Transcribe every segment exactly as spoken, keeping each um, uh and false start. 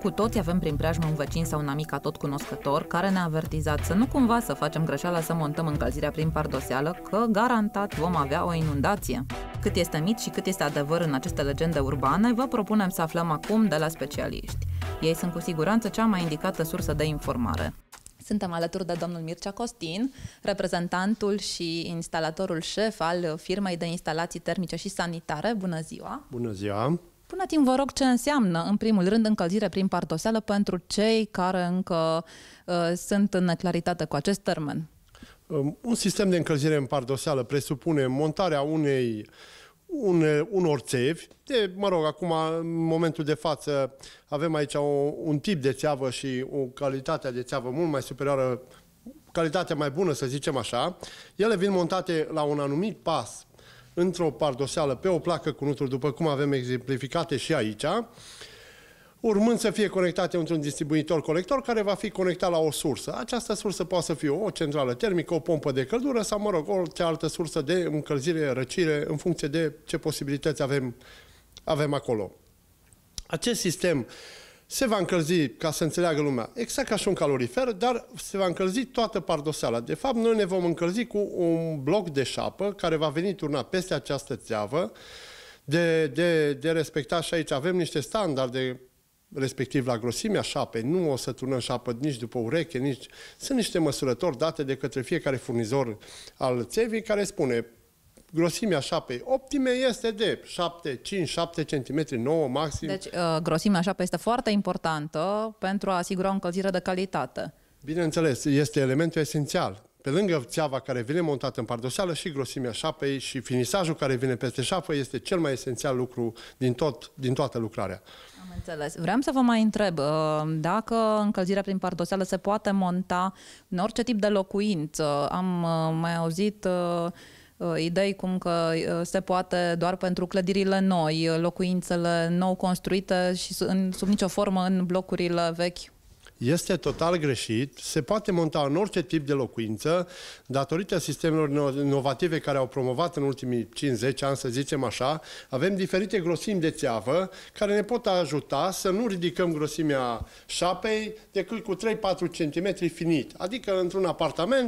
Cu toți avem prin preajmă un vecin sau un amic atot cunoscător care ne-a avertizat să nu cumva să facem greșeala să montăm încălzirea prin pardoseală, că garantat vom avea o inundație. Cât este mit și cât este adevăr în aceste legende urbane, vă propunem să aflăm acum de la specialiști. Ei sunt cu siguranță cea mai indicată sursă de informare. Suntem alături de domnul Mircea Costin, reprezentantul și instalatorul șef al firmei de instalații termice și sanitare. Bună ziua! Bună ziua! Puneți-mi, vă rog, ce înseamnă, în primul rând, încălzire prin pardoseală pentru cei care încă uh, sunt în neclaritate cu acest termen. Um, un sistem de încălzire în pardoseală presupune montarea unei une, unor țevi. De, mă rog, acum, în momentul de față, avem aici o, un tip de țeavă și o calitate de țeavă mult mai superioară, calitatea mai bună, să zicem așa. Ele vin montate la un anumit pas într-o pardoseală pe o placă cu nuturi, după cum avem exemplificate și aici, urmând să fie conectate într-un distribuitor colector care va fi conectat la o sursă. Această sursă poate să fie o centrală termică, o pompă de căldură sau, mă rog, orice altă sursă de încălzire, răcire, în funcție de ce posibilități avem, avem acolo. Acest sistem se va încălzi, ca să înțeleagă lumea, exact ca și un calorifer, dar se va încălzi toată pardoseala. De fapt, noi ne vom încălzi cu un bloc de șapă care va veni turnat peste această țeavă. De, de, de respectat și aici avem niște standarde, respectiv la grosimea șapei. Nu o să turnăm șapă nici după ureche, nici... Sunt niște măsurători date de către fiecare furnizor al țevii care spune grosimea șapei optime este de șapte, cinci, șapte centimetri, nouă maxim. Deci, uh, grosimea șapei este foarte importantă pentru a asigura o încălzire de calitate. Bineînțeles, este elementul esențial. Pe lângă țeava care vine montată în pardoseală, și grosimea șapei și finisajul care vine peste șapă este cel mai esențial lucru din, tot, din toată lucrarea. Am înțeles. Vreau să vă mai întreb, dacă încălzirea prin pardoseală se poate monta în orice tip de locuință. Am mai auzit idei cum că se poate doar pentru clădirile noi, locuințele nou construite și sub nicio formă în blocurile vechi. Este total greșit. Se poate monta în orice tip de locuință, datorită sistemelor inovative care au promovat în ultimii cinci zece ani, să zicem așa. Avem diferite grosimi de țeavă care ne pot ajuta să nu ridicăm grosimea șapei decât cu trei patru centimetri finit. Adică într-un apartament,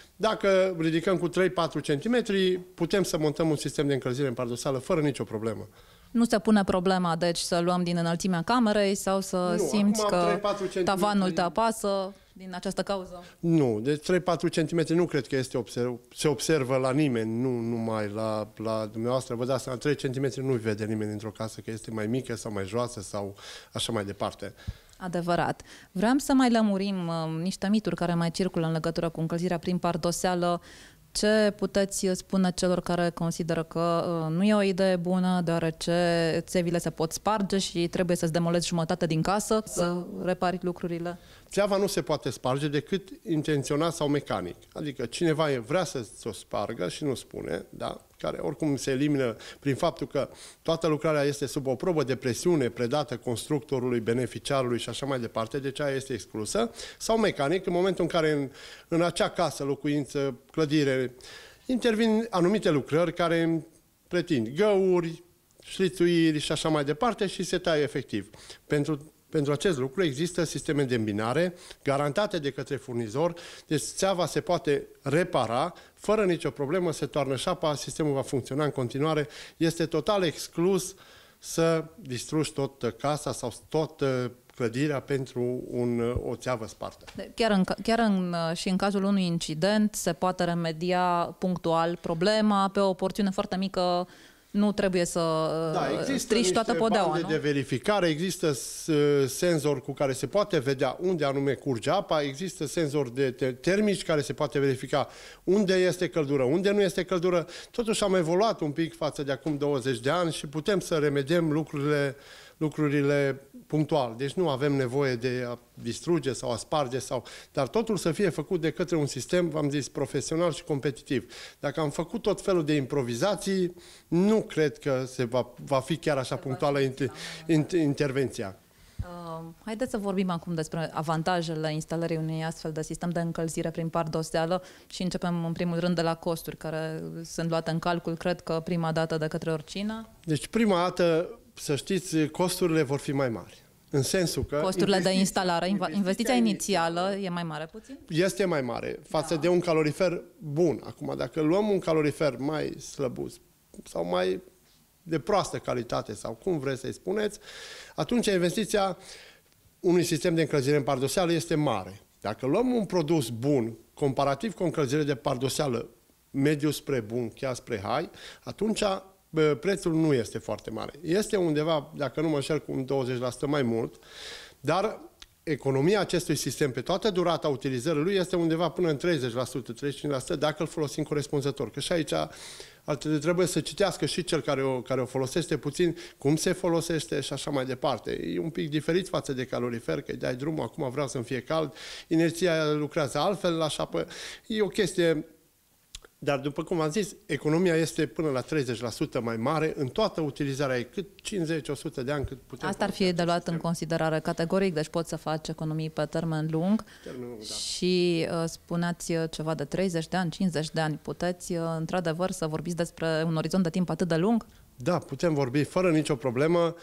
dacă ridicăm cu trei patru centimetri, putem să montăm un sistem de încălzire în pardoseală fără nicio problemă. Nu se pune problema, deci, să luăm din înălțimea camerei sau să nu, simți că tavanul te apasă din această cauză? Nu, deci trei patru centimetri nu cred că este observ, se observă la nimeni, nu numai la, la dumneavoastră. Vă dați seama, trei centimetri nu vede nimeni dintr-o casă că este mai mică sau mai joasă sau așa mai departe. Adevărat. Vreau să mai lămurim uh, niște mituri care mai circulă în legătură cu încălzirea prin pardoseală. Ce puteți spune celor care consideră că uh, nu e o idee bună, deoarece țevile se pot sparge și trebuie să-ți demolezi jumătate din casă să repari lucrurile? Țeava nu se poate sparge decât intenționat sau mecanic. Adică cineva vrea să o spargă și nu spune, da? Care oricum se elimină prin faptul că toată lucrarea este sub o probă de presiune predată constructorului, beneficiarului și așa mai departe, deci aia este exclusă, sau mecanic, în momentul în care în, în acea casă, locuință, clădire, intervin anumite lucrări care pretind găuri, șlițuiri și așa mai departe și se taie efectiv. Pentru Pentru acest lucru există sisteme de îmbinare garantate de către furnizor, deci țeava se poate repara, fără nicio problemă, se toarnă șapa, sistemul va funcționa în continuare. Este total exclus să distrugi tot casa sau tot clădirea pentru un, o țeavă spartă. Chiar, în, chiar în, și în cazul unui incident se poate remedia punctul problema pe o porțiune foarte mică. Nu trebuie să da, strici toată podeaua, nu? De verificare, există senzori cu care se poate vedea unde anume curge apa, există senzori de termici care se poate verifica unde este căldură, unde nu este căldură. Totuși am evoluat un pic față de acum douăzeci de ani și putem să remediem lucrurile, lucrurile punctual. Deci nu avem nevoie de a distruge sau a sparge, sau... dar totul să fie făcut de către un sistem, v-am zis, profesional și competitiv. Dacă am făcut tot felul de improvizații, nu cred că se va, va fi chiar așa punctuală inter, inter, intervenția. Uh, haideți să vorbim acum despre avantajele instalării unui astfel de sistem de încălzire prin pardoseală și începem în primul rând de la costuri, care sunt luate în calcul, cred că prima dată de către oricine. Deci prima dată, să știți, costurile vor fi mai mari. În sensul că... Costurile de instalare, investiția, investiția inițială inițială e mai mare puțin? este mai mare față da. de un calorifer bun. Acum, dacă luăm un calorifer mai slăbus sau mai de proastă calitate sau cum vreți să-i spuneți, atunci investiția unui sistem de încălzire în pardoseală este mare. Dacă luăm un produs bun, comparativ cu o încălzire de pardoseală mediu spre bun, chiar spre high, atunci prețul nu este foarte mare. Este undeva, dacă nu mă înșel, cu un douăzeci la sută mai mult, dar economia acestui sistem pe toată durata utilizării lui este undeva până în treizeci la sută, treizeci și cinci la sută dacă îl folosim corespunzător. Că și aici trebuie să citească și cel care o, care o folosește puțin, cum se folosește și așa mai departe. E un pic diferit față de calorifer, că îi dai drumul, acum vreau să-mi fie cald, inerția lucrează altfel, așa, pă, e o chestie. Dar, după cum am zis, economia este până la treizeci la sută mai mare în toată utilizarea ei, cât cincizeci la o sută de ani cât putem. Asta ar fi de luat în considerare categoric, deci poți să faci economii pe termen lung. Termen lung, da. Și uh, spuneați ceva de treizeci de ani, cincizeci de ani. Puteți, uh, într-adevăr, să vorbiți despre un orizont de timp atât de lung? Da, putem vorbi fără nicio problemă.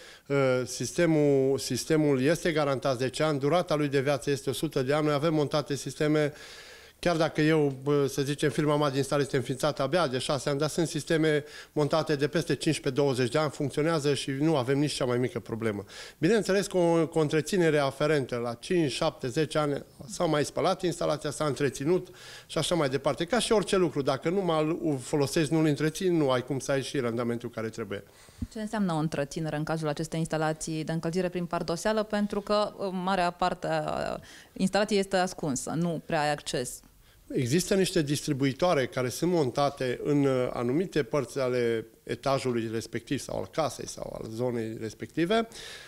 Sistemul, sistemul este garantat zece ani, durata lui de viață este o sută de ani. Noi avem montate sisteme. Chiar dacă eu, să zicem, firma mea din stare este înființată abia de șase ani, dar sunt sisteme montate de peste cincisprezece douăzeci de ani, funcționează și nu avem nici cea mai mică problemă. Bineînțeles, cu o, cu o întreținere aferentă la cinci, șapte, zece ani s-a mai spălat instalația, s-a întreținut și așa mai departe. Ca și orice lucru, dacă nu mă folosești, nu-l întreții, nu ai cum să ai și randamentul care trebuie. Ce înseamnă o întreținere în cazul acestei instalații de încălzire prin pardoseală? Pentru că marea parte a instalației este ascunsă, nu prea ai acces. Există niște distribuitoare care sunt montate în anumite părți ale etajului respectiv sau al casei sau al zonei respective.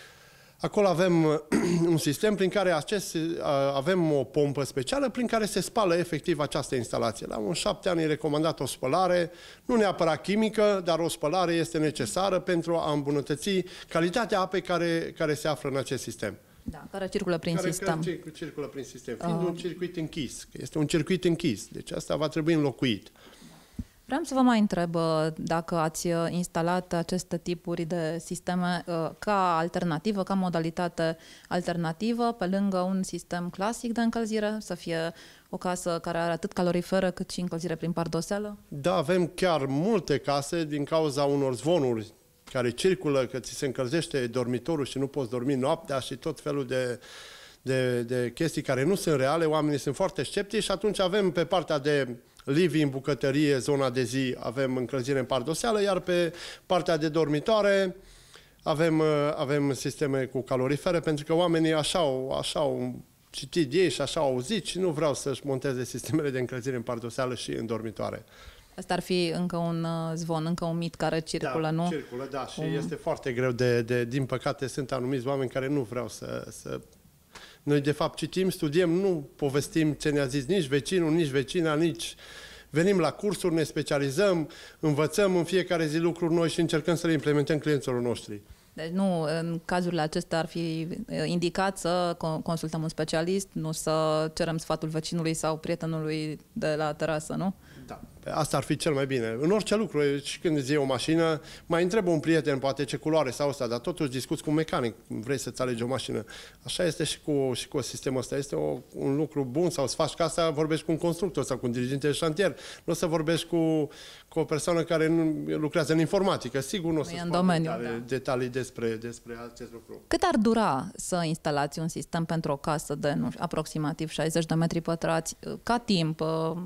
Acolo avem un sistem prin care acest, avem o pompă specială prin care se spală efectiv această instalație. La un șapte ani e recomandat o spălare, nu neapărat chimică, dar o spălare este necesară pentru a îmbunătăți calitatea apei care, care se află în acest sistem. Da, care circulă prin care, sistem. Care circulă prin sistem, fiind uh. un circuit închis. Este un circuit închis, deci asta va trebui înlocuit. Vreau să vă mai întreb dacă ați instalat aceste tipuri de sisteme ca alternativă, ca modalitate alternativă, pe lângă un sistem clasic de încălzire, să fie o casă care are atât caloriferă cât și încălzire prin pardoseală? Da, avem chiar multe case din cauza unor zvonuri care circulă, că ți se încălzește dormitorul și nu poți dormi noaptea și tot felul de, de, de chestii care nu sunt reale, oamenii sunt foarte sceptici și atunci avem pe partea de living, bucătărie, zona de zi, avem încălzire în pardoseală, iar pe partea de dormitoare avem, avem sisteme cu calorifere, pentru că oamenii așa au, așa au citit ei și așa au auzit și nu vreau să-și monteze sistemele de încălzire în pardoseală și în dormitoare. Asta ar fi încă un zvon, încă un mit care circulă, da, nu? circulă, da, și um... este foarte greu de, de... Din păcate, sunt anumiți oameni care nu vreau să... să... Noi, de fapt, citim, studiem, nu povestim ce ne-a zis nici vecinul, nici vecina, nici... Venim la cursuri, ne specializăm, învățăm în fiecare zi lucruri noi și încercăm să le implementăm clienților noștri. Deci nu, în cazurile acestea ar fi indicat să consultăm un specialist, nu să cerem sfatul vecinului sau prietenului de la terasă, nu? Da. Asta ar fi cel mai bine. În orice lucru, și când îți iei o mașină, mai întrebă un prieten, poate ce culoare sau asta, dar totuși discuți cu un mecanic, vrei să-ți alegi o mașină. Așa este și cu, și cu sistemul ăsta. Este o, un lucru bun sau să faci casa, vorbești cu un constructor sau cu un dirigent de șantier. Nu o să vorbești cu, cu o persoană care nu lucrează în informatică. Sigur nu o să în domeniu, detalii, da. detalii despre, despre acest lucru. Cât ar dura să instalați un sistem pentru o casă de nu, aproximativ șaizeci de metri pătrați? Ca timp?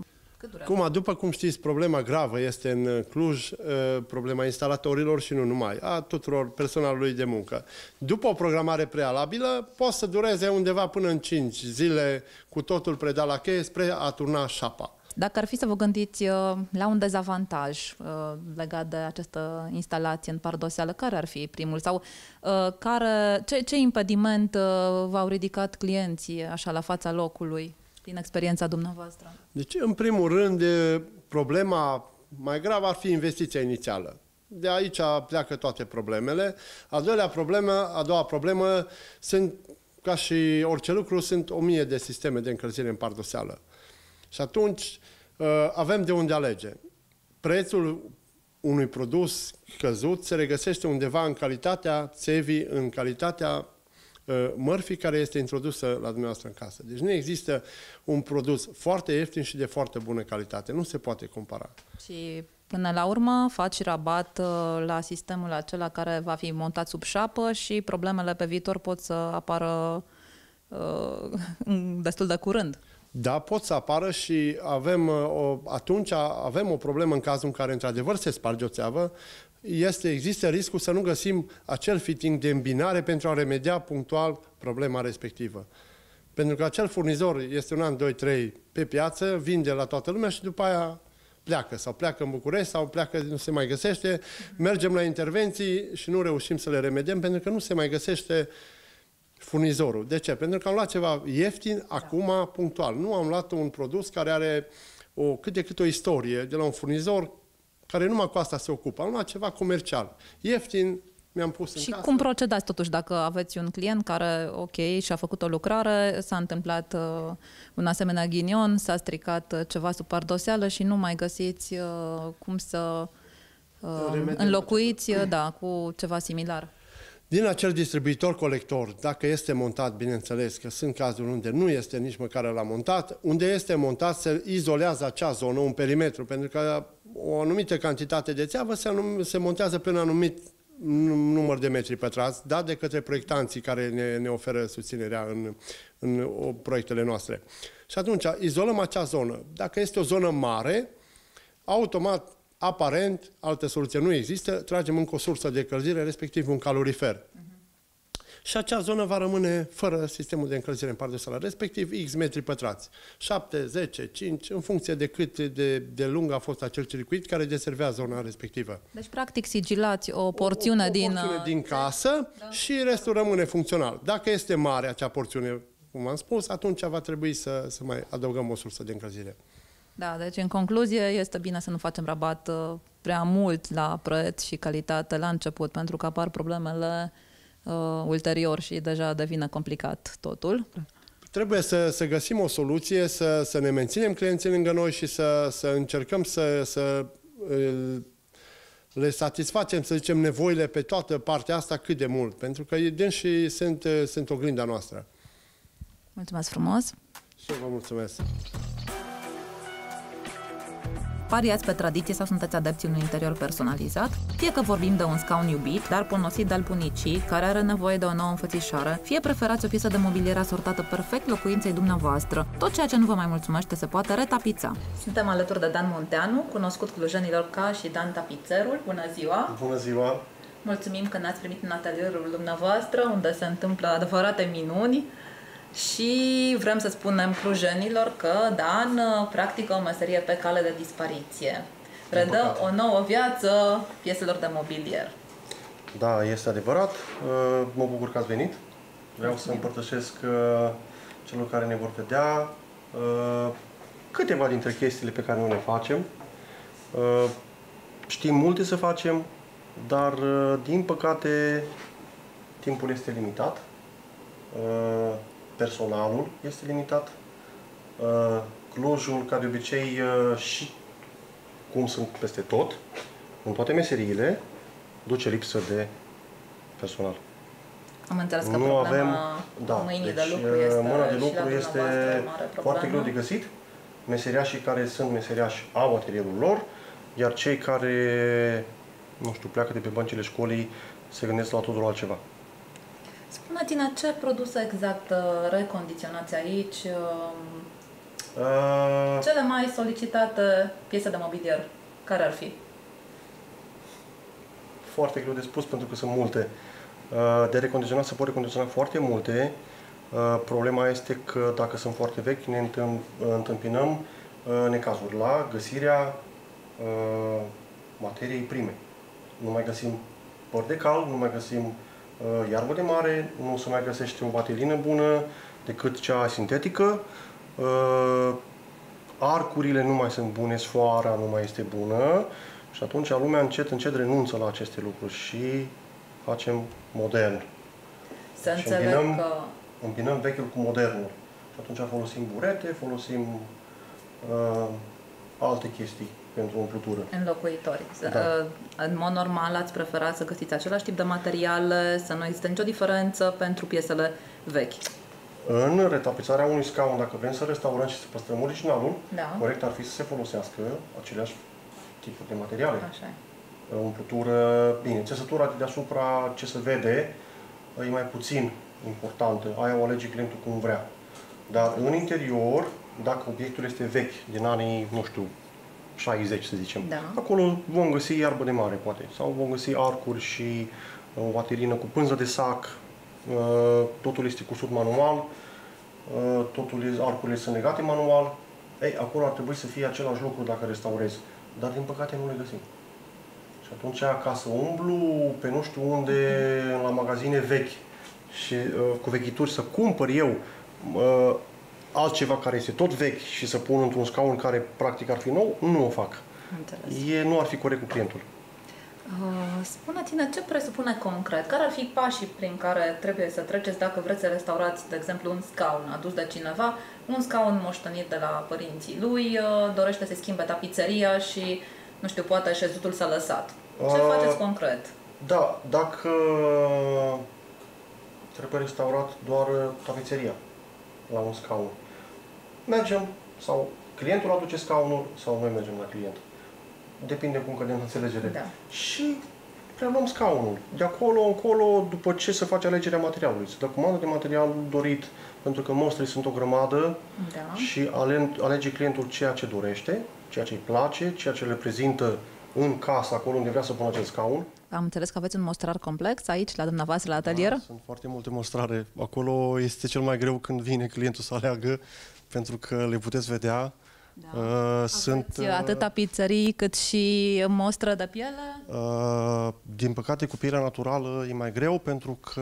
Cum, după cum știți, problema gravă este în Cluj, problema instalatorilor și nu numai, a tuturor personalului de muncă. După o programare prealabilă, poate să dureze undeva până în cinci zile cu totul predat la cheie spre a turna șapa. Dacă ar fi să vă gândiți la un dezavantaj legat de această instalație în pardoseală, care ar fi primul? Sau care, ce, ce impediment v-au ridicat clienții așa la fața locului? Din experiența dumneavoastră? Deci, în primul rând, problema mai gravă ar fi investiția inițială. De aici pleacă toate problemele. A doilea problemă, a doua problemă, sunt, ca și orice lucru, sunt o mie de sisteme de încălzire în pardoseală. Și atunci avem de unde alege. Prețul unui produs căzut se regăsește undeva în calitatea țevii, în calitatea mărfii care este introdusă la dumneavoastră în casă. Deci nu există un produs foarte ieftin și de foarte bună calitate. Nu se poate compara. Și până la urmă faci rabat la sistemul acela care va fi montat sub șapă și problemele pe viitor pot să apară uh, destul de curând. Da, pot să apară și avem, o, atunci avem o problemă în cazul în care într-adevăr se sparge o țeavă. Este, există riscul să nu găsim acel fitting de îmbinare pentru a remedia punctual problema respectivă. Pentru că acel furnizor este un an, doi, trei pe piață, vinde la toată lumea și după aia pleacă. Sau pleacă în București sau pleacă, nu se mai găsește. Mergem la intervenții și nu reușim să le remediem pentru că nu se mai găsește furnizorul. De ce? Pentru că am luat ceva ieftin, da. acum, punctual. Nu am luat un produs care are o, cât de cât o istorie de la un furnizor care numai cu asta se ocupă. Am luat ceva comercial. Ieftin, mi-am pus în Și casă. cum procedați totuși dacă aveți un client care, ok, și-a făcut o lucrare, s-a întâmplat uh, un asemenea ghinion, s-a stricat uh, ceva sub pardoseală și nu mai găsiți uh, cum să uh, înlocuiți uh, da, cu ceva similar? Din acel distribuitor colector, dacă este montat, bineînțeles că sunt cazuri unde nu este nici măcar la montat, unde este montat se izolează acea zonă, un perimetru, pentru că o anumită cantitate de țeavă se, anum, se montează pe un anumit număr de metri pătrați, dat de către proiectanții care ne, ne oferă susținerea în, în o, proiectele noastre. Și atunci izolăm acea zonă. Dacă este o zonă mare, automat, aparent, altă soluție nu există, tragem încă o sursă de încălzire, respectiv un calorifer. Uh-huh. Și acea zonă va rămâne fără sistemul de încălzire în pardoseală, respectiv X metri pătrați. șapte, zece, cinci, în funcție de cât de, de lung a fost acel circuit care deservea zona respectivă. Deci, practic, sigilați o porțiune, o, o din, porțiune din casă da. și restul rămâne funcțional. Dacă este mare acea porțiune, cum am spus, atunci va trebui să, să mai adăugăm o sursă de încălzire. Da, deci în concluzie este bine să nu facem rabat uh, prea mult la preț și calitate la început, pentru că apar problemele uh, ulterior și deja devine complicat totul. Trebuie să, să găsim o soluție, să, să ne menținem clienții lângă noi și să, să încercăm să, să le satisfacem, să zicem, nevoile pe toată partea asta cât de mult, pentru că dânsii sunt, sunt oglinda noastră. Mulțumesc frumos! Și eu vă mulțumesc! Pariați pe tradiție sau sunteți adepți unui interior personalizat? Fie că vorbim de un scaun iubit, dar ponosit de-al bunicii, care are nevoie de o nouă înfățișare, fie preferați o piesă de mobilier asortată perfect locuinței dumneavoastră, tot ceea ce nu vă mai mulțumește se poate retapița. Suntem alături de Dan Munteanu, cunoscut clujenilor ca și Dan Tapițerul. Bună ziua! Bună ziua! Mulțumim că ne-ați primit în atelierul dumneavoastră, unde se întâmplă adevărate minuni. Și vrem să spunem clujenilor că Dan practică o meserie pe cale de dispariție. Redă o nouă viață pieselor de mobilier. Da, este adevărat. Mă bucur că ați venit. Vreau să împărtășesc celor care ne vor vedea câteva dintre chestiile pe care noi le facem. Știm multe să facem, dar din păcate timpul este limitat. Personalul este limitat. Clujul, ca de obicei, și cum sunt peste tot, în toate meseriile, duce lipsă de personal. Am înțeles că nu problema avem, da, mâinii deci, de lucru este mâna de lucru și la este foarte greu de găsit. Meseriașii care sunt meseriași au atelierul lor, iar cei care, nu știu, pleacă de pe băncile școlii se gândesc la totul altceva. Spuneți-ne ce produse exact recondiționați aici? Uh, Cele mai solicitate piese de mobilier, care ar fi? Foarte greu de spus pentru că sunt multe. Uh, de recondiționat se pot recondiționa foarte multe. Uh, problema este că dacă sunt foarte vechi ne întâmpinăm uh, necazuri la găsirea uh, materiei prime. Nu mai găsim păr de cal, nu mai găsim iarbă de mare, nu se mai găsește o vatelină bună decât cea sintetică. Arcurile nu mai sunt bune, sfoara nu mai este bună și atunci lumea încet, încet renunță la aceste lucruri și facem modern. Să și înțeleg îmbinăm, că... îmbinăm vechiul cu modernul. Și atunci folosim burete, folosim uh, alte chestii pentru umplutură. Înlocuitori. Da. În mod normal ați preferat să găsiți același tip de materiale, să nu există nicio diferență pentru piesele vechi. În retapizarea unui scaun, dacă vrem să restaurăm și să păstrăm originalul, Da. corect ar fi să se folosească aceleași tipuri de materiale. Așa e. Umplutură, bine, țesătura de deasupra, ce se vede, e mai puțin importantă. Aia o alege clientul cum vrea. Dar în interior, dacă obiectul este vechi, din anii, nu știu, șaizeci, să zicem, Da. acolo vom găsi iarbă de mare, poate. Sau vom găsi arcuri și o vaterină cu pânză de sac. Totul este cusut manual. Totul, arcurile sunt legate manual. Ei, acolo ar trebui să fie același lucru dacă restaurezi. Dar, din păcate, nu le găsim. Și atunci, ca să umblu pe nu știu unde, la magazine vechi și uh, cu vechituri, să cumpăr eu uh, altceva care este tot vechi și să pun într-un scaun care practic ar fi nou, nu o fac. Înțeles. E, nu ar fi corect cu clientul. Uh, Spune-ți-ne ce presupune concret? Care ar fi pașii prin care trebuie să treceți dacă vreți să restaurați, de exemplu, un scaun adus de cineva, un scaun moștenit de la părinții lui, uh, dorește să schimbe tapiseria și, nu știu, poate șezutul s-a lăsat. Ce Uh, faceți concret? Da, dacă trebuie restaurat doar tapiseria la un scaun, mergem sau clientul aduce scaunul sau noi mergem la client. Depinde cum cădem în înțelegere. Da. Și preluăm scaunul. De acolo încolo, după ce se face alegerea materialului, se dă comandă de material dorit, pentru că mostri sunt o grămadă, Da. și ale, alege clientul ceea ce dorește, ceea ce îi place, ceea ce le prezintă în casă, acolo unde vrea să pună acel scaun. Am înțeles că aveți un mostrar complex aici, la dumneavoastră, la atelier? Da, sunt foarte multe mostrare. Acolo este cel mai greu când vine clientul să aleagă, pentru că le puteți vedea. Da. Uh, sunt, Aveți atât tapiserii cât și mostră de piele? Uh, din păcate, cu pielea naturală e mai greu, pentru că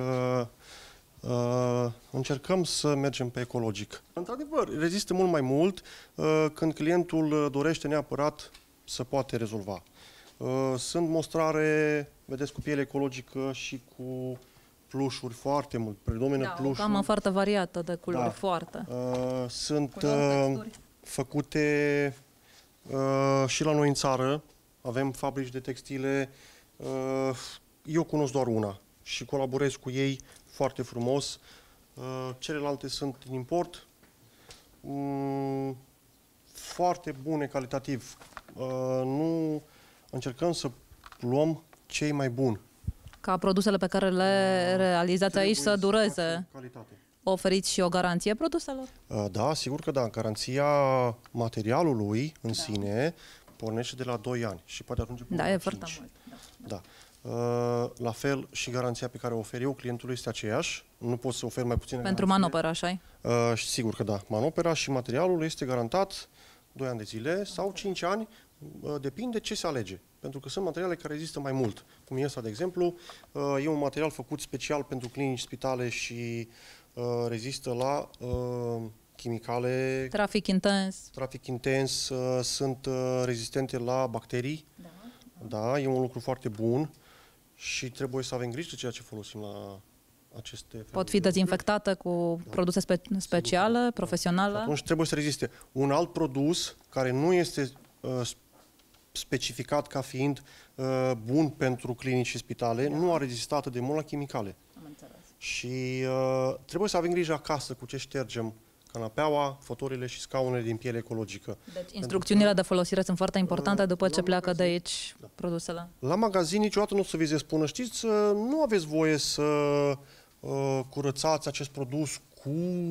uh, încercăm să mergem pe ecologic. Într-adevăr, rezistă mult mai mult uh, când clientul dorește neapărat să poate rezolva. Uh, sunt mostrare, vedeți, cu piele ecologică și cu plușuri foarte mult. Predomină Da, o plușuri. gamă foarte variată de culori, Da. foarte. Uh, sunt Culori, uh, texturi. făcute uh, și la noi în țară. Avem fabrici de textile. Uh, eu cunosc doar una și colaborez cu ei foarte frumos. Uh, celelalte sunt din import. Um, foarte bune calitativ. Uh, nu încercăm să luăm cei mai buni. Ca produsele pe care le realizați aici să Trebuie dureze. facem calitate. Oferiți și o garanție produselor? Da, sigur că da. Garanția materialului în da. sine pornește de la doi ani și poate ajunge până Da, la e foarte cinci. mult. Da. Da. La fel și garanția pe care o ofer eu clientului este aceeași. Nu pot să ofer mai puțin. Pentru manopera, așa-i? Sigur că da. Manopera și materialul este garantat doi ani de zile sau cinci ani, depinde ce se alege. Pentru că sunt materiale care rezistă mai mult. Cum e ăsta, de exemplu, e un material făcut special pentru clinici, spitale și rezistă la uh, chimicale, Trafic intens. trafic intens, uh, sunt uh, rezistente la bacterii. Da. Da, e un lucru foarte bun și trebuie să avem grijă de ceea ce folosim la aceste... Pot fi dezinfectate cu da. produse spe speciale, Sigur. profesionale. Și atunci trebuie să reziste. Un alt produs care nu este uh, specificat ca fiind uh, bun pentru clinici și spitale, da. nu a rezistat atât de mult la chimicale. Am înțeles. Și uh, trebuie să avem grijă acasă cu ce ștergem canapeaua, fotorile și scaunele din piele ecologică. Deci instrucțiunile că, de folosire sunt foarte importante uh, după ce pleacă magazin, de aici da. produsele. La magazin niciodată nu o să vi se spună, știți, nu aveți voie să uh, curățați acest produs cu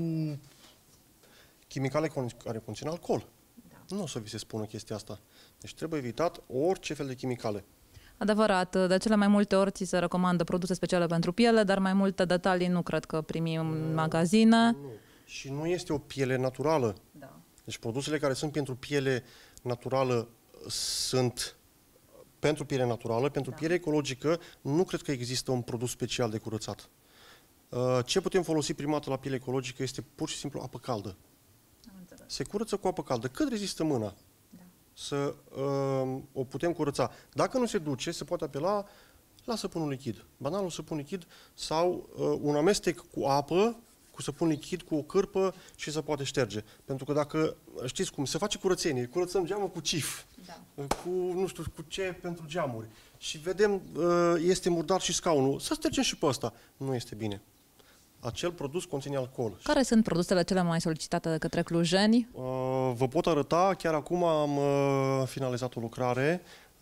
chimicale care conțin alcool. Da. Nu o să vi se spună chestia asta. Deci trebuie evitat orice fel de chimicale. Adevărat, de cele mai multe ori ți se recomandă produse speciale pentru piele, dar mai multe detalii nu cred că primim în magazine. Nu. Și nu este o piele naturală. Da. Deci produsele care sunt pentru piele naturală sunt pentru piele naturală, pentru da. piele ecologică nu cred că există un produs special de curățat. Ce putem folosi prima dată la piele ecologică este pur și simplu apă caldă. Se curăță cu apă caldă. Cât rezistă mâna? Să uh, o putem curăța. Dacă nu se duce, se poate apela la săpunul lichid. Banalul săpun lichid sau uh, un amestec cu apă, cu săpun lichid, cu o cârpă și se poate șterge. Pentru că dacă, știți cum, se face curățenie, curățăm geamul cu cif, da. cu, nu știu, cu ce pentru geamuri și vedem, este murdar și scaunul, să ștergem și pe ăsta. Nu este bine. Acel produs conține alcool. Care sunt produsele cele mai solicitate de către clujeni? Vă pot arăta, chiar acum am finalizat o lucrare,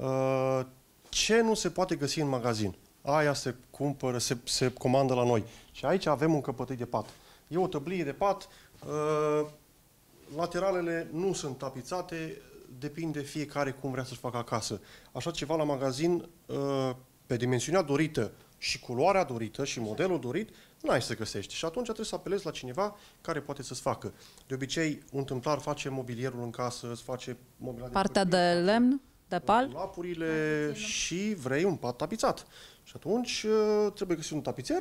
ce nu se poate găsi în magazin. Aia se cumpără, se, se comandă la noi. Și aici avem un căpătâi de pat. E o tăblie de pat, uh, lateralele nu sunt tapițate, depinde fiecare cum vrea să-și facă acasă. Așa ceva la magazin, uh, pe dimensiunea dorită și culoarea dorită și modelul dorit, n-ai să găsești. Și atunci trebuie să apelezi la cineva care poate să-ți facă. De obicei, un tâmplar face mobilierul în casă, îți face mobilierul partea de, de lemn, de pal? Lapurile și vrei un pat tapizat. Și atunci trebuie găsit un tapițer.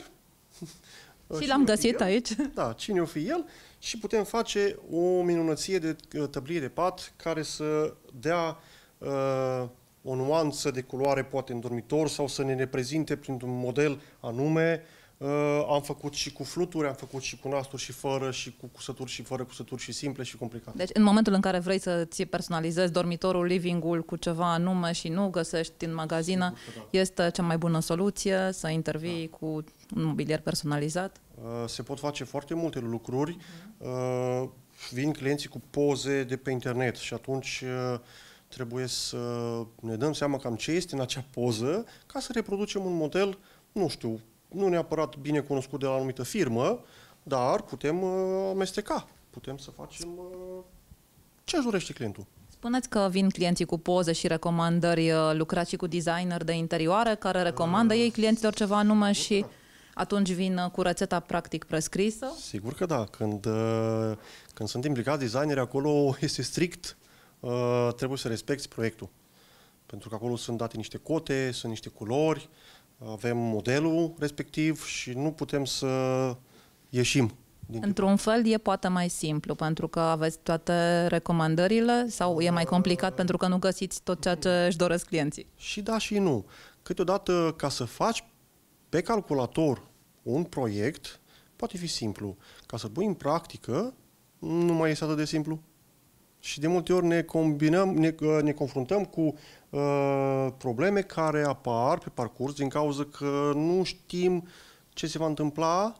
Și l-am găsit aici. Da, cine o fi el. Și putem face o minunăție de tăblie de pat care să dea uh, o nuanță de culoare poate în dormitor sau să ne reprezinte printr-un model anume. Uh, am făcut și cu fluturi, am făcut și cu nasturi și fără, și cu cusături și fără cusături, și simple și complicate. Deci în momentul în care vrei să-ți personalizezi dormitorul, living-ul cu ceva anume și nu găsești în magazină, da. Este cea mai bună soluție să intervii da. Cu un mobilier personalizat? Uh, se pot face foarte multe lucruri. Uh, vin clienții cu poze de pe internet și atunci uh, trebuie să ne dăm seama cam ce este în acea poză ca să reproducem un model, nu știu, nu neapărat bine cunoscut de la o anumită firmă, dar putem uh, amesteca. Putem să facem uh, ce își dorește clientul. Spuneți că vin clienții cu poze și recomandări, uh, lucrați și cu designer de interioare care recomandă uh, ei clienților ceva anume și da. Atunci vin uh, cu rețeta practic prescrisă? Sigur că da. Când, uh, când sunt implicați designeri, acolo este strict, uh, trebuie să respecti proiectul. Pentru că acolo sunt date niște cote, sunt niște culori, avem modelul respectiv și nu putem să ieșim. Într-un fel e poate mai simplu, pentru că aveți toate recomandările sau e mai complicat pentru că nu găsiți tot ceea ce își doresc clienții? Și da și nu. Câteodată, ca să faci pe calculator un proiect, poate fi simplu. Ca să pui în practică, nu mai este atât de simplu. Și de multe ori ne combinăm, ne, ne confruntăm cu uh, probleme care apar pe parcurs din cauza că nu știm ce se va întâmpla,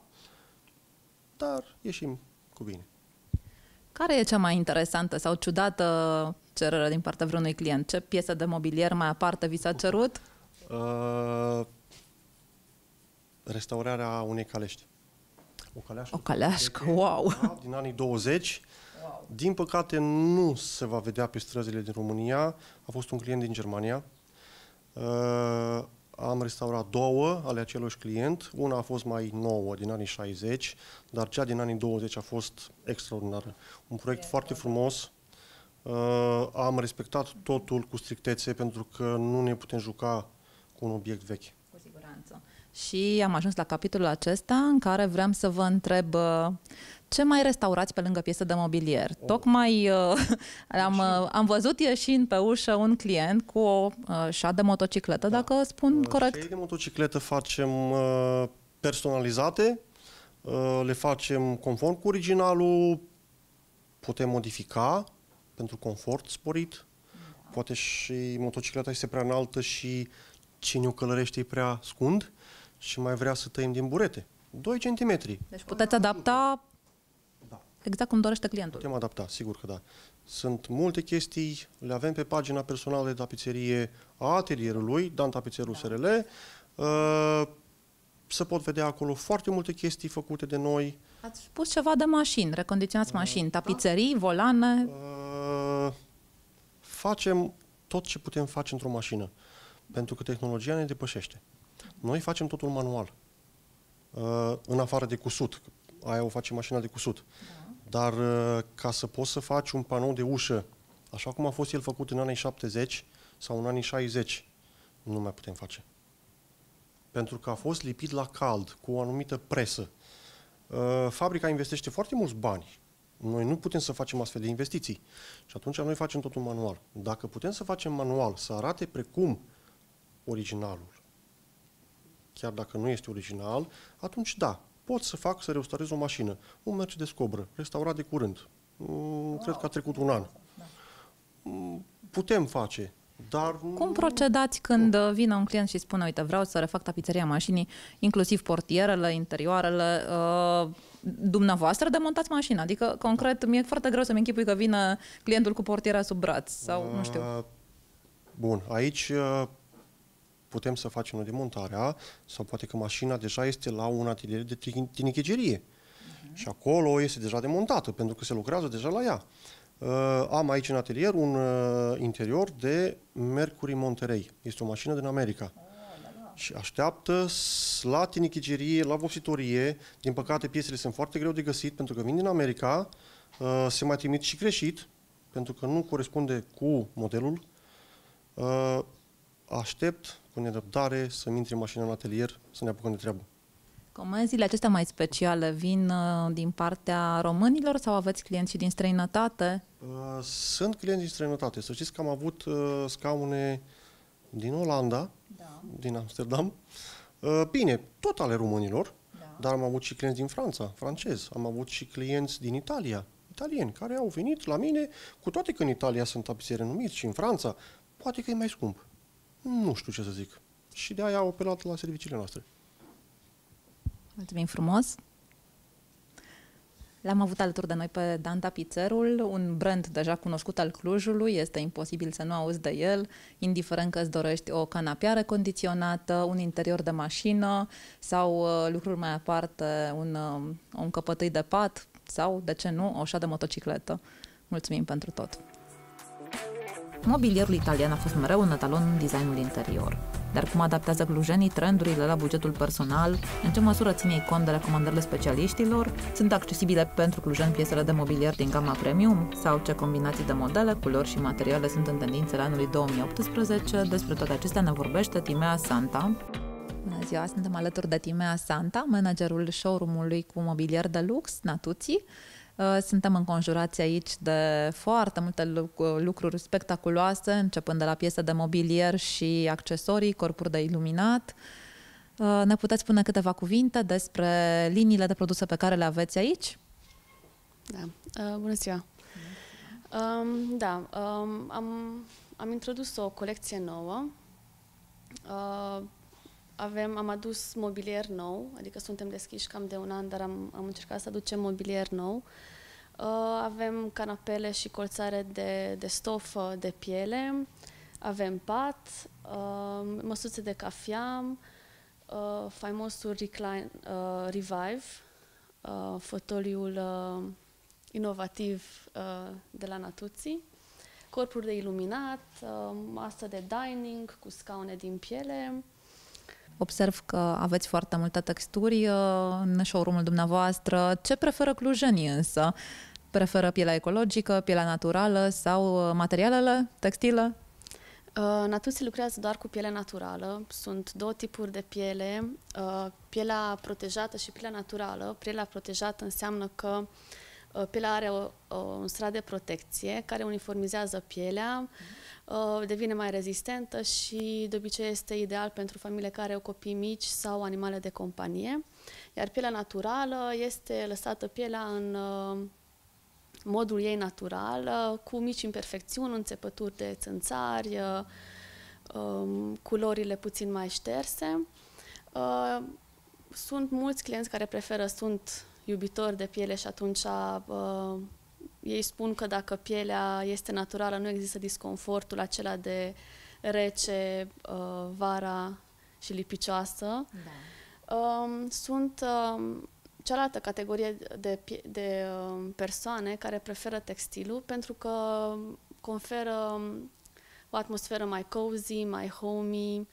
dar ieșim cu bine. Care e cea mai interesantă sau ciudată cerere din partea vreunui client? Ce piesă de mobilier mai aparte vi s-a cerut? Uh, restaurarea unei calești. O caleașcă. O caleașcă, wow! Da, din anii douăzeci. Wow. Din păcate nu se va vedea pe străzile din România. A fost un client din Germania. Uh, am restaurat două ale aceluiși client. Una a fost mai nouă, din anii șaizeci, dar cea din anii douăzeci a fost extraordinară. Un proiect yeah, foarte frumos. Uh, am respectat totul cu strictețe pentru că nu ne putem juca cu un obiect vechi. Cu siguranță. Și am ajuns la capitolul acesta în care vreau să vă întreb ce mai restaurați pe lângă piese de mobilier. Oh. Tocmai uh, am, uh, am văzut ieșind pe ușă un client cu o uh, șa de motocicletă, da. Dacă spun uh, corect. Șei de motocicletă facem uh, personalizate, uh, le facem conform cu originalul, putem modifica pentru confort sporit. Da. Poate și motocicleta este prea înaltă și cine o călărește e prea scund și mai vrea să tăiem din burete. doi centimetri. Deci puteți adapta da. Exact cum dorește clientul. Putem adapta, sigur că da. Sunt multe chestii, le avem pe pagina personală de tapiserie a atelierului, Dan Tapițerul da. S R L. Uh, se pot vedea acolo foarte multe chestii făcute de noi. Ați spus ceva de mașini, recondiționați uh, mașini, tapiserii, da. volane? Uh, facem tot ce putem face într-o mașină, pentru că tehnologia ne depășește. Noi facem totul manual, uh, în afară de cusut. Aia o face mașina de cusut. Da. Dar uh, ca să poți să faci un panou de ușă, așa cum a fost el făcut în anii șaptezeci sau în anii șaizeci, nu mai putem face. Pentru că a fost lipit la cald, cu o anumită presă. Uh, fabrica investește foarte mulți bani. Noi nu putem să facem astfel de investiții. Și atunci noi facem totul manual. Dacă putem să facem manual, să arate precum originalul, chiar dacă nu este original, atunci da, pot să fac să restaurez o mașină. Un Mercedes Cobra, restaurat de curând. Wow. Cred că a trecut un an. Da. Putem face, dar... Cum procedați când vine un client și spune, uite, vreau să refac tapiseria mașinii, inclusiv portierele, interioarele, uh, dumneavoastră demontați mașina? Adică, concret, mi-e foarte greu să-mi închipui că vine clientul cu portiera sub braț sau uh, nu știu. Bun, aici uh, putem să facem o demontare sau poate că mașina deja este la un atelier de tinichegerie uh-huh. și acolo este deja demontată, pentru că se lucrează deja la ea. Uh, am aici în atelier un uh, interior de Mercury Monterey. Este o mașină din America. Oh, da, da. Și așteaptă la tinichegerie, la vopsitorie. Din păcate, piesele sunt foarte greu de găsit, pentru că vin din America, uh, se mai trimit și greșit, pentru că nu corespunde cu modelul. Uh, aștept cu nerăbdare să-mi intre mașina în atelier, să ne apucăm de treabă. Comenzile acestea mai speciale vin uh, din partea românilor sau aveți clienți și din străinătate? Uh, sunt clienți din străinătate. Să știți că am avut uh, scaune din Olanda, da. din Amsterdam. Uh, bine, tot ale românilor, da. dar am avut și clienți din Franța, francezi. Am avut și clienți din Italia, italieni, care au venit la mine, cu toate că în Italia sunt tapisieri numiți și în Franța, poate că e mai scump. Nu știu ce să zic. Și de aia au apelat la serviciile noastre. Mulțumim frumos! L-am avut alături de noi pe Dan Tapițerul, un brand deja cunoscut al Clujului, este imposibil să nu auzi de el, indiferent că îți dorești o canapea recondiționată, un interior de mașină sau uh, lucruri mai aparte, un, uh, un căpătâi de pat sau, de ce nu, o ușa de motocicletă. Mulțumim pentru tot! Mobilierul italian a fost mereu un etalon în designul interior. Dar cum adaptează clujenii trendurile la bugetul personal, în ce măsură ține ei cont de recomandările specialiștilor, sunt accesibile pentru clujeni piesele de mobilier din gama premium, sau ce combinații de modele, culori și materiale sunt în tendințele anului două mii optsprezece, despre toate acestea ne vorbește Timea Santa. Bună ziua, suntem alături de Timea Santa, managerul showroom-ului cu mobilier de lux, Natuzzi. Suntem înconjurați aici de foarte multe lucruri spectaculoase, începând de la piese de mobilier și accesorii, corpuri de iluminat. Ne puteți spune câteva cuvinte despre liniile de produse pe care le aveți aici? Da. Bună ziua! Um, da, um, am, am introdus o colecție nouă. Uh, Avem, am adus mobilier nou, adică suntem deschiși cam de un an, dar am, am încercat să aducem mobilier nou. Uh, avem canapele și colțare de, de stofă de piele, avem pat, uh, măsuțe de cafea, uh, faimosul Recline, uh, Revive, uh, fotoliul uh, inovativ uh, de la Natuzzi, corpuri de iluminat, uh, masă de dining cu scaune din piele. Observ că aveți foarte multe texturi în showroom-ul dumneavoastră. Ce preferă clujenii însă? Preferă pielea ecologică, pielea naturală sau materialele textile? Uh, Natuzzi lucrează doar cu piele naturală. Sunt două tipuri de piele. Uh, pielea protejată și pielea naturală. Pielea protejată înseamnă că uh, pielea are o, o, un strat de protecție care uniformizează pielea, uh, devine mai rezistentă și de obicei este ideal pentru familiile care au copii mici sau animale de companie. Iar pielea naturală este lăsată pielea în uh, modul ei natural, uh, cu mici imperfecțiuni, înțepături de țânțari, uh, um, culorile puțin mai șterse. Uh, sunt mulți clienți care preferă, sunt iubitori de piele și atunci uh, ei spun că dacă pielea este naturală nu există disconfortul acela de rece, uh, vara și lipicioasă. Da. Uh, sunt uh, cealaltă categorie de, de uh, persoane care preferă textilul pentru că conferă o atmosferă mai cozy, mai homey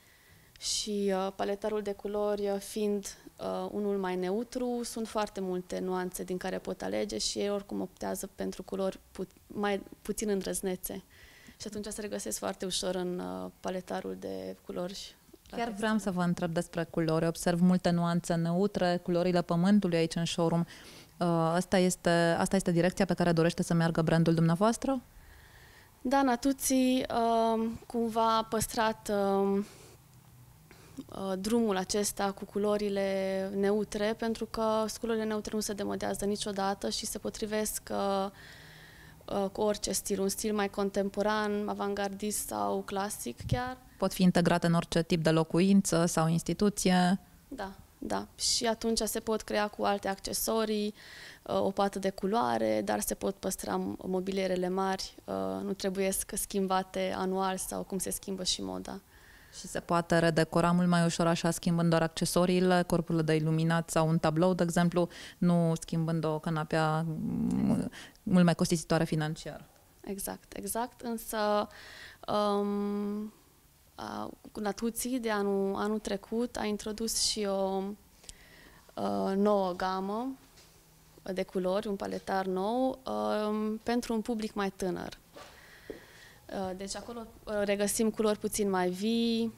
și uh, paletarul de culori fiind uh, unul mai neutru, sunt foarte multe nuanțe din care pot alege și ei oricum optează pentru culori pu mai puțin îndrăznețe. Și atunci se regăsesc foarte ușor în uh, paletarul de culori. Chiar vreau să vă întreb despre culori. Observ multe nuanțe neutre, culorile pământului aici în showroom. Uh, asta este, asta este direcția pe care dorește să meargă brandul dumneavoastră? Da, Natuzzi uh, cumva a păstrat uh, uh, drumul acesta cu culorile neutre, pentru că culorile neutre nu se demodează niciodată și se potrivesc uh, uh, cu orice stil, un stil mai contemporan, avantgardist sau clasic chiar. Pot fi integrate în orice tip de locuință sau instituție. Da, da. Și atunci se pot crea cu alte accesorii, uh, o pată de culoare, dar se pot păstra mobilierele mari, uh, nu trebuie să schimbate anual sau cum se schimbă și moda. Și se poate redecora mult mai ușor așa, schimbând doar accesoriile, corpurile de iluminat sau un tablou, de exemplu, nu schimbând o canapea mult mai costisitoare financiar. Exact, exact. Însă um, Natuzzi de anul, anul trecut a introdus și o uh, nouă gamă de culori, un paletar nou, uh, pentru un public mai tânăr. Deci acolo regăsim culori puțin mai vii,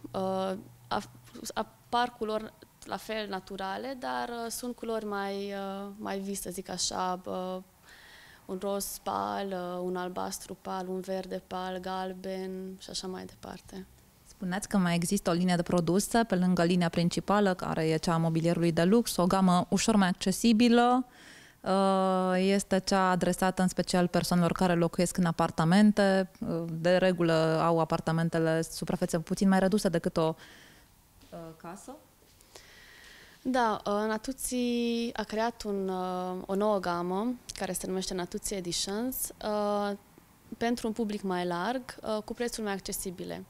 apar culori la fel naturale, dar sunt culori mai, mai vii, să zic așa, un roz pal, un albastru pal, un verde pal, galben și așa mai departe. Spuneați că mai există o linie de produse pe lângă linia principală, care e cea a mobilierului de lux, o gamă ușor mai accesibilă. Este cea adresată în special persoanelor care locuiesc în apartamente. De regulă au apartamentele suprafețe puțin mai reduse decât o casă. Da, Natuzzi a creat un, o nouă gamă care se numește Natuzzi Editions pentru un public mai larg, cu prețuri mai accesibile.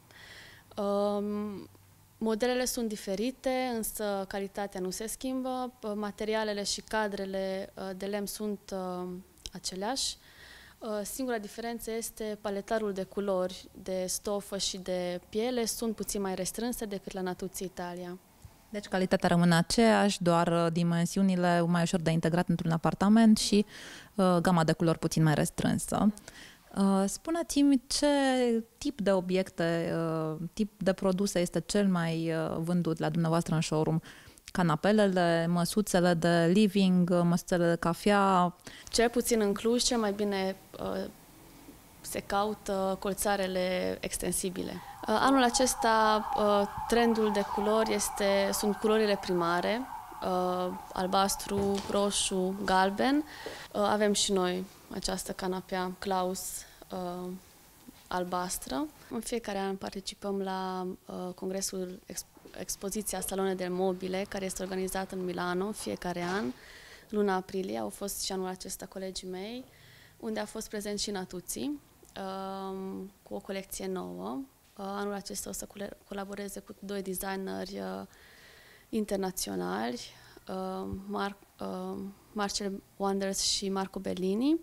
Modelele sunt diferite, însă calitatea nu se schimbă, materialele și cadrele de lemn sunt aceleași. Singura diferență este paletarul de culori, de stofă și de piele sunt puțin mai restrânse decât la Natuzzi Italia. Deci calitatea rămâne aceeași, doar dimensiunile mai ușor de integrat într-un apartament și uh, gama de culori puțin mai restrânsă. Uh, spuneți-mi ce tip de obiecte, uh, tip de produse este cel mai uh, vândut la dumneavoastră în showroom? Canapelele, măsuțele de living, măsuțele de cafea? Cel puțin în Cluj, cel mai bine uh, se caută colțarele extensibile. Uh, anul acesta uh, trendul de culori este, sunt culorile primare, uh, albastru, roșu, galben. Uh, avem și noi această canapea Klaus uh, albastră. În fiecare an participăm la uh, congresul Expo expoziția Salone del Mobile, care este organizată în Milano fiecare an, luna aprilie. Au fost și anul acesta colegii mei, unde a fost prezent și Natuzzi, uh, cu o colecție nouă. Uh, anul acesta o să colaboreze cu doi designeri uh, internaționali, uh, Mar uh, Marcel Wanders și Marco Bellini,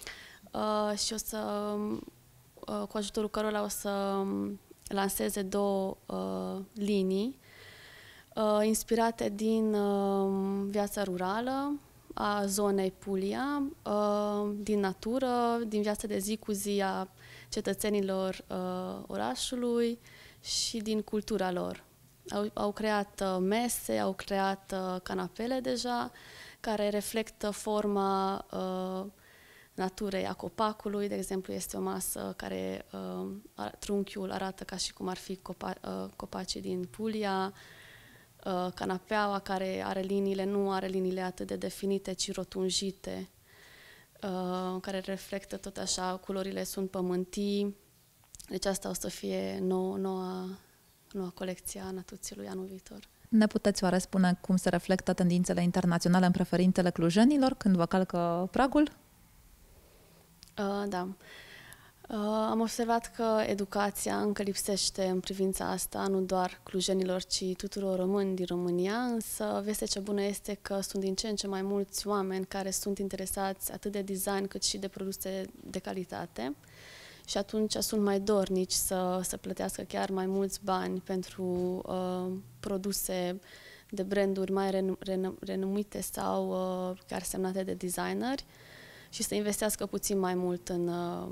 uh, și o să, uh, cu ajutorul cărora o să lanseze două uh, linii uh, inspirate din uh, viața rurală a zonei Puglia, uh, din natură, din viața de zi cu zi a cetățenilor uh, orașului și din cultura lor. Au, au creat uh, mese, au creat uh, canapele deja, care reflectă forma uh, naturei a copacului. De exemplu, este o masă care uh, trunchiul arată ca și cum ar fi copa, uh, copacii din Puglia, uh, canapeaua care are liniile, nu are liniile atât de definite, ci rotunjite, uh, care reflectă tot așa, culorile sunt pământii. Deci asta o să fie nou, noua, noua colecție a Natuzzi-lui anul viitor. Ne puteți oare spune cum se reflectă tendințele internaționale în preferințele clujenilor când vă calcă pragul? Uh, da. Uh, am observat că educația încă lipsește în privința asta, nu doar clujenilor, ci tuturor români din România, însă vestea cea bună este că sunt din ce în ce mai mulți oameni care sunt interesați atât de design cât și de produse de calitate și atunci sunt mai dornici să, să plătească chiar mai mulți bani pentru uh, produse de branduri mai renu renu renumite sau uh, chiar semnate de designeri și să investească puțin mai mult în,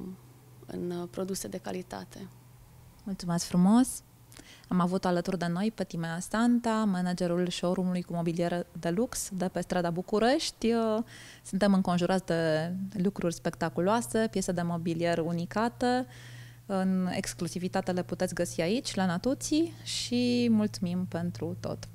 în produse de calitate. Mulțumesc frumos! Am avut alături de noi pe Timea Santa, managerul showroom-ului cu mobilier de lux de pe strada București. Suntem înconjurați de lucruri spectaculoase, piese de mobilier unicate. în exclusivitate le puteți găsi aici, la Natuții, și mulțumim pentru tot.